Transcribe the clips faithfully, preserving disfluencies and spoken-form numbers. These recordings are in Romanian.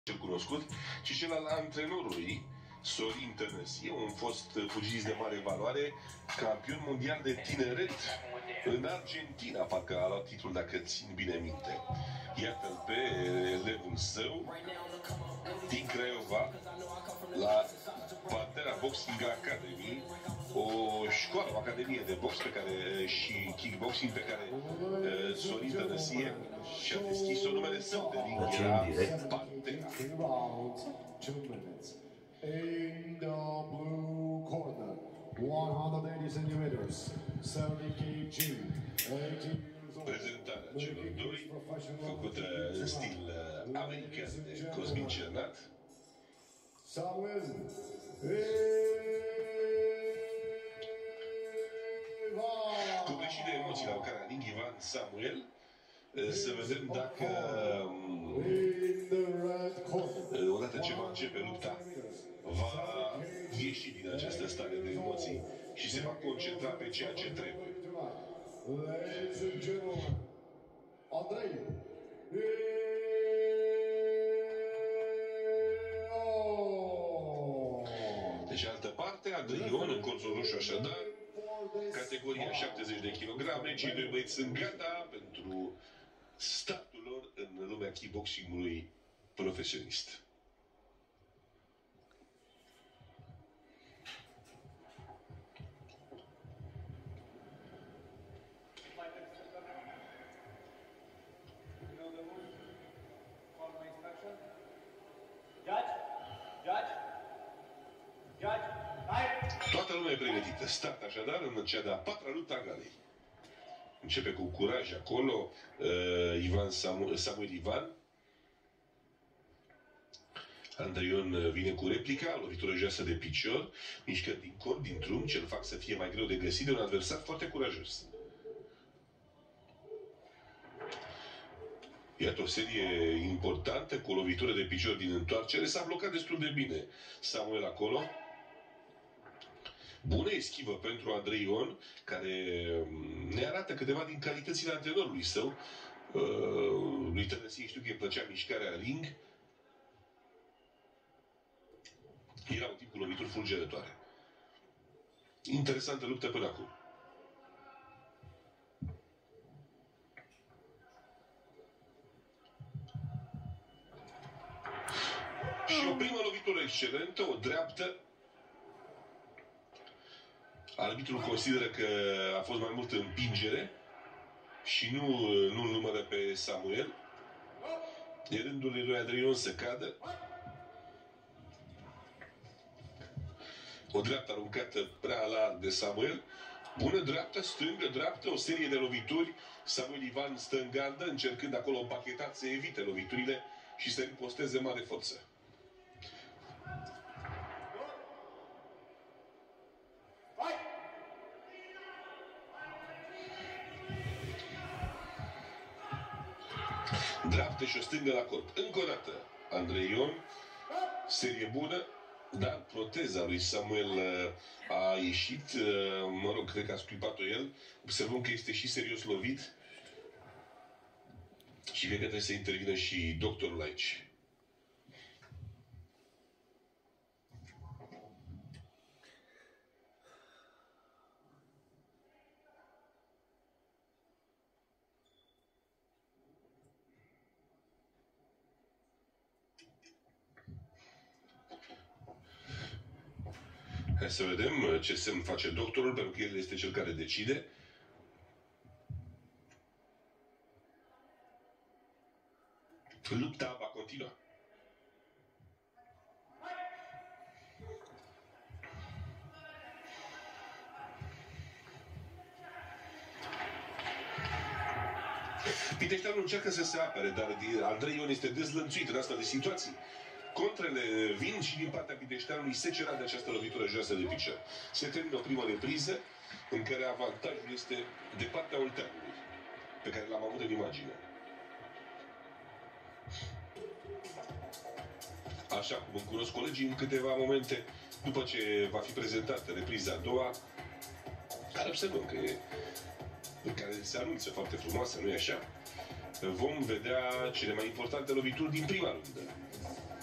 cel cunoscut, ci cel al antrenorului, Sorin Tănăsie, un fost pugilist de mare valoare, campion mondial de tineret în Argentina, parcă a luat titlul, dacă țin bine minte. Iată-l pe elevul său din Craiova, la Pantera Boxing Academy, o școală, o academie de box pe care, și kickboxing pe care uh, Sorin Tănăsie și-a deschis-o. Numele său de ring era Pantera. In the blue corner, one hundred eighty centimeters, seventy kilograms, eighteen years old. Prezentarea celor doi, făcută în stil american de Cosmin Cernat. Samuel Copleșit de emoții la care ring Ivan Samuel, să vedem dacă odată ce va începe lupta, va ieși din această stare de emoții și se va concentra pe ceea ce trebuie. Ladies and gentlemen, Andrei De cealaltă parte, Andrei Ion, în colțul roșu așadar, categoria șaptezeci de kilograme, cei doi băieți sunt gata pentru startul lor în lumea kickboxingului profesionist. Toată lumea e pregătită. Start așadar în cea de-a patra luptă a galei. Începe cu curaj acolo uh, Ivan Samu Samuel Ivan. Andrei Ion vine cu replica, lovitură joasă de picior, mișcări din corp, din trunchi, ce îl fac să fie mai greu de găsit de un adversar foarte curajos. Iată o serie importantă cu o lovitură de picior din întoarcere. S-a blocat destul de bine Samuel acolo. Bună eschivă pentru Andrei Ion, care ne arată câteva din calitățile antrenorului său. Uh, lui Tănăsie știu că îi plăcea mișcarea ring. Era un tip cu lovituri fulgerătoare. Interesantă luptă până acum. Și o primă lovitură excelentă, o dreaptă. Arbitrul consideră că a fost mai mult împingere și nu, nu îl numără pe Samuel. E rândul lui Andrei Ion să cadă. O dreaptă aruncată prea larg de Samuel. Bună dreaptă, stângă, dreaptă, o serie de lovituri. Samuel Ivan stă în gardă, încercând acolo împachetat să evite loviturile și să riposteze mare forță. Dreaptă și o stângă la corp. Încă o dată, Andrei Ion, serie bună, dar proteza lui Samuel a ieșit, mă rog, cred că a scuipat-o el. Observăm că este și serios lovit și cred că trebuie să intervină și doctorul aici. Hai să vedem ce semn face doctorul, pentru că el este cel care decide. Lupta va continua. Piteșteanul încearcă să se apere, dar Andrei Ion este dezlănțuit în asta de situații. Contrele vin și din partea Piteșteanului se cera de această lovitură joasă de picior. Se termină o primă repriză în care avantajul este de partea olteanului, pe care l-am avut în imagine. Așa cum îmi cunosc colegii, în câteva momente, după ce va fi prezentată repriza a doua, care observăm că e, în care se anunță foarte frumoasă, nu-i așa? Vom vedea cele mai importante lovituri din prima rundă.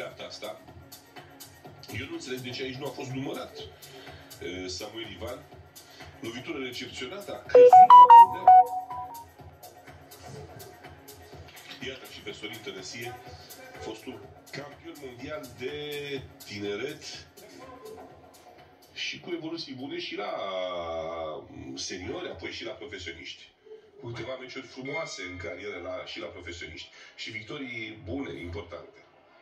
dreapta asta. Eu nu înțeleg de ce aici nu a fost numărat Samuel Ivan. Lovitură recepționată, a căzut la fundea. Iată și pe Sorin Tănăsie, fostul campion mondial de tineret și cu evoluții bune și la seniori, apoi și la profesioniști. Cu câteva meciuri frumoase în carieră la, și la profesioniști. Și victorii bune, importante.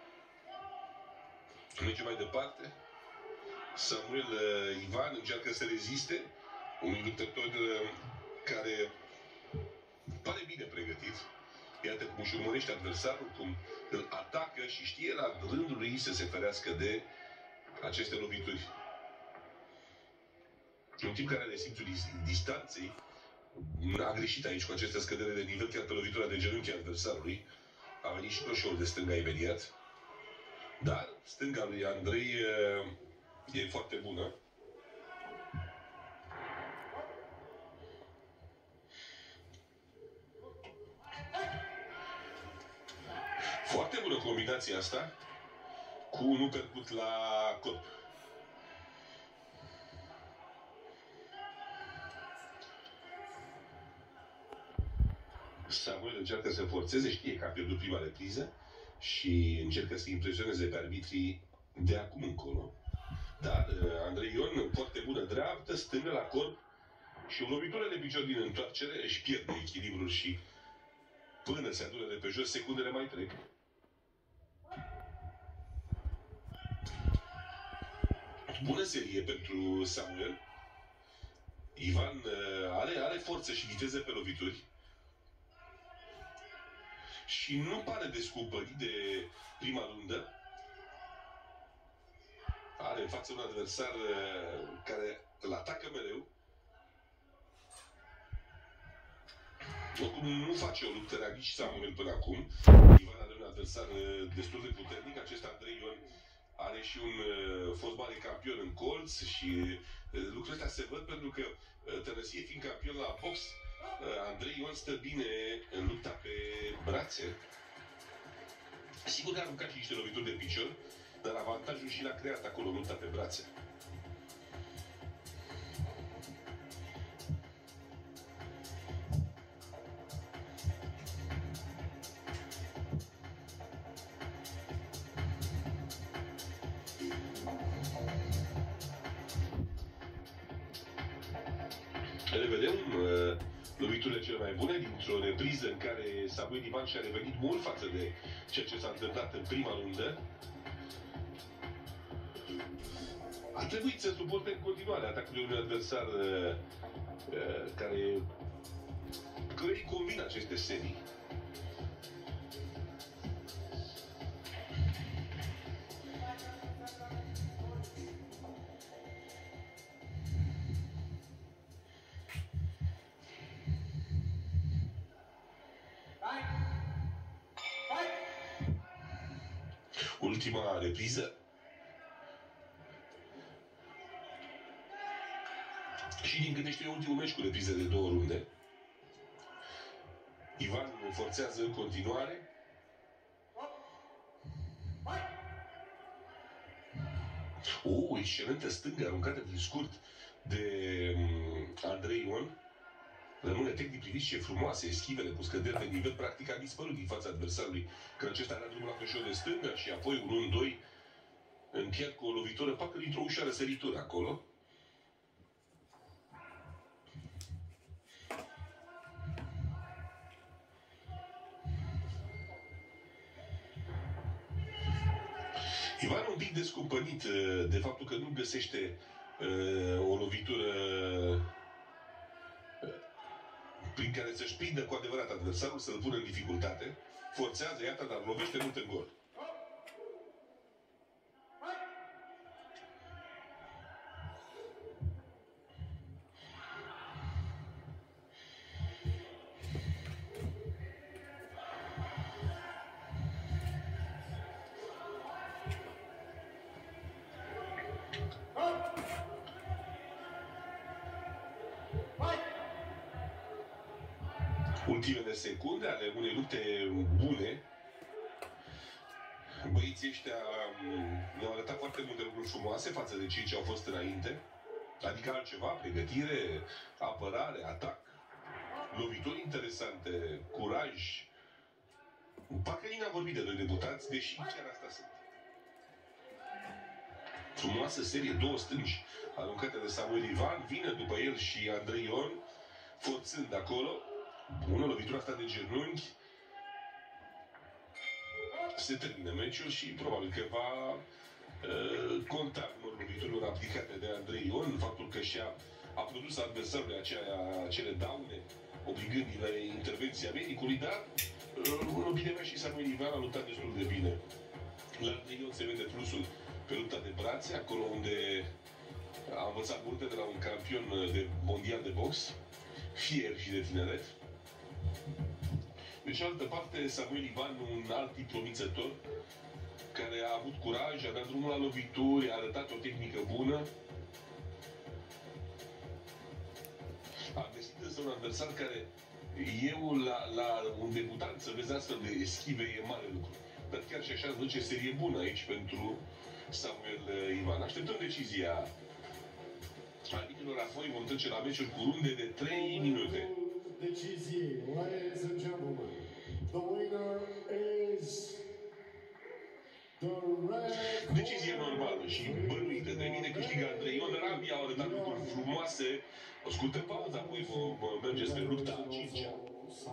Mergem mai departe. Samuel Ivan încearcă să reziste. Un luptător care pare bine pregătit. Iată cum își urmărește adversarul, cum îl atacă și știe la rândul lui să se ferească de aceste lovituri. Un timp care are simțul distanței a greșit aici cu aceste scădere de nivel, chiar pe lovitura de genunchi a adversarului. A venit și croșeul de stânga imediat. Dar stânga lui Andrei e, e foarte bună. Foarte bună combinația asta cu un uppercut la corp. Samuel încearcă să forțeze, știe că a pierdut prima repriză și încercă să impresioneze pe arbitrii de acum încolo. Dar Andrei Ion, foarte bună dreaptă, stângă la corp și o lovitură de picior din întoarcere își pierde echilibrul și până se adună de pe jos, secundele mai trec. Bună serie pentru Samuel. Ivan are, are forță și viteză pe lovituri. Și nu pare descumpărit de prima rundă. Are în față un adversar care îl atacă mereu. Oricum nu face o luptă rea nici Samuel până acum. Ivan are un adversar destul de puternic. Acest Andrei Ion are și un uh, fost mare campion în colț și uh, lucrurile astea se văd pentru că uh, Tănăsie fiind campion la box, uh, Andrei Ion stă bine în lupta pe brațe. Sigur că a aruncat și niște lovituri de picior, dar avantajul și l-a creat acolo în lupta pe brațe. Revedem uh, loviturile cele mai bune dintr-o repriză în care Samuel Ivan și-a revenit mult față de ceea ce s-a întâmplat în prima rundă. A trebuit să suporte în continuare atacurile unui adversar uh, uh, care care îi convin aceste serii. Ultima repriză. Și din câte știu, ultimul meci cu repriză de două runde. Ivan forțează în continuare. O, excelentă stângă aruncată din scurt de Andrei Ion. Rămâne tehnic privit și e frumoasă, eschivele cu scăderi de nivel, practic a dispărut din fața adversarului. Că acesta a dat drumul la croșeul de stânga și apoi un unu doi încheiat cu o lovitură, parcă dintr-o ușoară săritură acolo. Ivan un pic descumpănit de faptul că nu găsește uh, o lovitură prin care să-și prindă cu adevărat adversarul, să-l pună în dificultate. Forțează, iată, dar lovește mult în gol. Ultimele secunde ale unei lupte bune. băieții ăștia ne-au arătat foarte multe lucruri frumoase față de cei ce au fost înainte. Adică altceva, pregătire, apărare, atac, lovituri interesante, curaj. Parcă nici n-am vorbit de doi debutați, deși chiar asta sunt. Frumoasă serie, două stângi aruncate de Samuel Ivan, vine după el și Andrei Ion, forțând acolo. Bună lovitura asta de genunchi. Se termină meciul și probabil că va uh, conta numărul loviturilor aplicate de Andrei Ion, faptul că și-a a produs adversarului aceea, acele daune, obligându-i la intervenția medicului, dar uh, în opinia mea și Samuel Ivan a luptat destul de bine. La Andrei Ion se vede plusul pe lupta de brațe, acolo unde a învățat multe de la un campion de mondial de box, fier și de tineret. De cealaltă parte, Samuel Ivan, un alt tip promițător, care a avut curaj, a dat drumul la lovituri, a arătat o tehnică bună. A găsit însă un adversar care, eu, la, la un debutant, să vezi astfel de eschive, e mare lucru. Dar chiar și așa îți duce serie bună aici pentru Samuel Ivan. Așteptăm decizia arbitrilor, apoi vom trece la meciuri cu runde de trei minute. Decizie, ladies and gentlemen. The winner is the red. Decizie normală și bănuită. De mine câștigă Andrei Ion. Rambii au arătat lucruri frumoase. O scurtă pauză, apoi vom merge spre lupta a cincea.